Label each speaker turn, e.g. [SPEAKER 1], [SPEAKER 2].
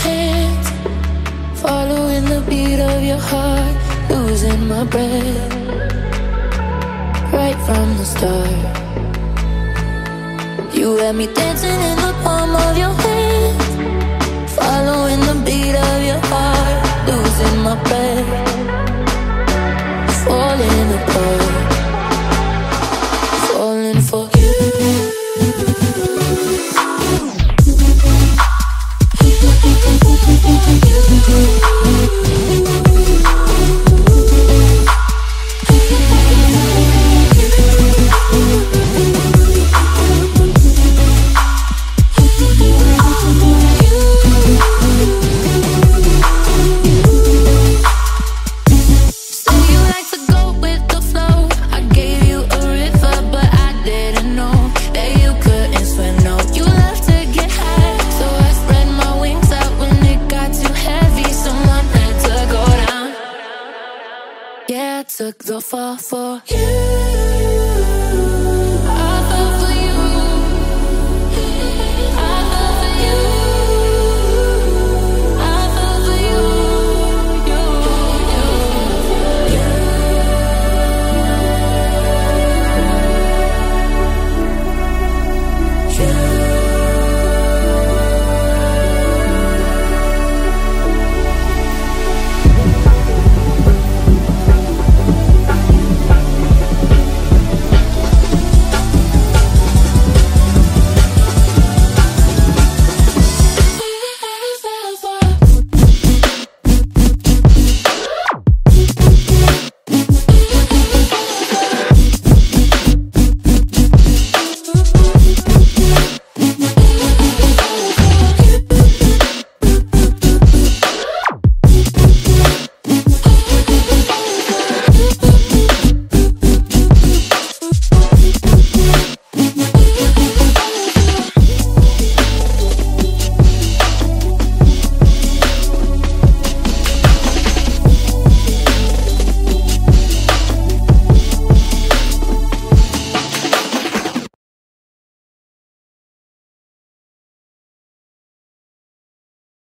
[SPEAKER 1] hands, following the beat of your heart, losing my breath. Right from the start, you had me dancing in the palm of your hand, following the beat of your heart, losing my breath, falling apart, falling for you. Yeah, I took the fall for you.